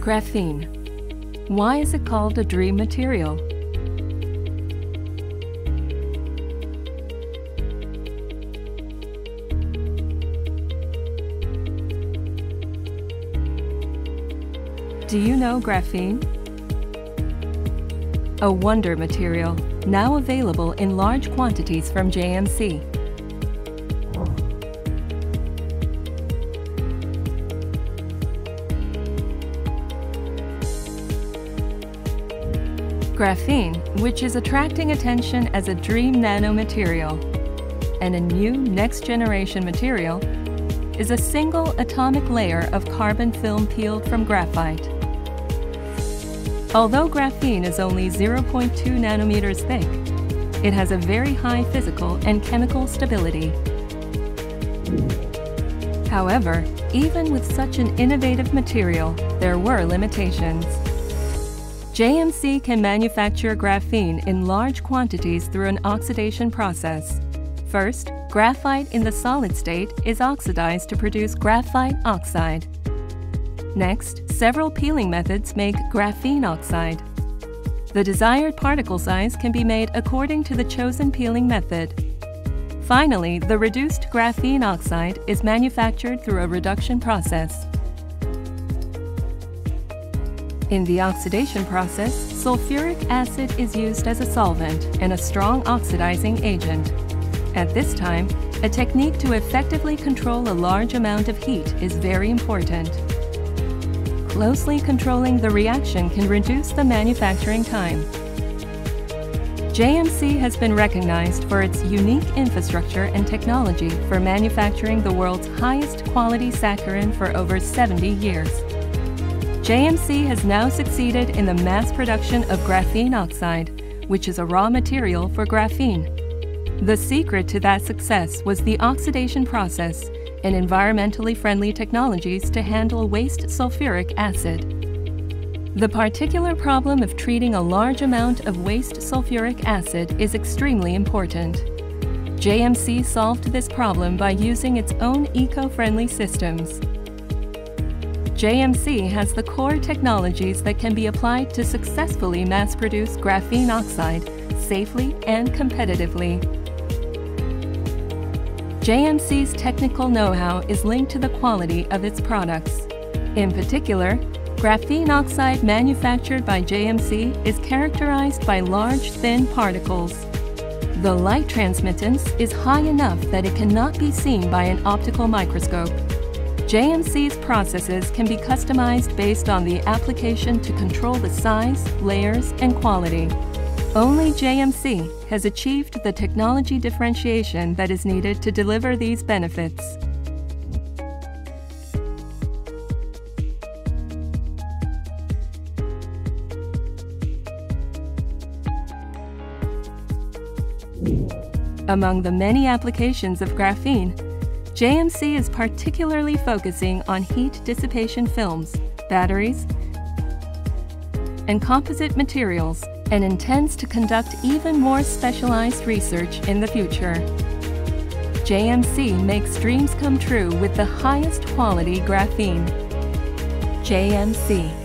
Graphene. Why is it called a dream material? Do you know graphene? A wonder material, now available in large quantities from JMC. Graphene, which is attracting attention as a dream nanomaterial and a new next-generation material, is a single atomic layer of carbon film peeled from graphite. Although graphene is only 0.2 nanometers thick, it has a very high physical and chemical stability. However, even with such an innovative material, there were limitations. JMC can manufacture graphene in large quantities through an oxidation process. First, graphite in the solid state is oxidized to produce graphite oxide. Next, several peeling methods make graphene oxide. The desired particle size can be made according to the chosen peeling method. Finally, the reduced graphene oxide is manufactured through a reduction process. In the oxidation process, sulfuric acid is used as a solvent and a strong oxidizing agent. At this time, a technique to effectively control a large amount of heat is very important. Closely controlling the reaction can reduce the manufacturing time. JMC has been recognized for its unique infrastructure and technology for manufacturing the world's highest quality saccharin for over 70 years. JMC has now succeeded in the mass production of graphene oxide, which is a raw material for graphene. The secret to that success was the oxidation process and environmentally friendly technologies to handle waste sulfuric acid. The particular problem of treating a large amount of waste sulfuric acid is extremely important. JMC solved this problem by using its own eco-friendly systems. JMC has the core technologies that can be applied to successfully mass-produce graphene oxide safely and competitively. JMC's technical know-how is linked to the quality of its products. In particular, graphene oxide manufactured by JMC is characterized by large, thin particles. The light transmittance is high enough that it cannot be seen by an optical microscope. JMC's processes can be customized based on the application to control the size, layers, and quality. Only JMC has achieved the technology differentiation that is needed to deliver these benefits. Among the many applications of graphene, JMC is particularly focusing on heat dissipation films, batteries, and composite materials, and intends to conduct even more specialized research in the future. JMC makes dreams come true with the highest quality graphene. JMC.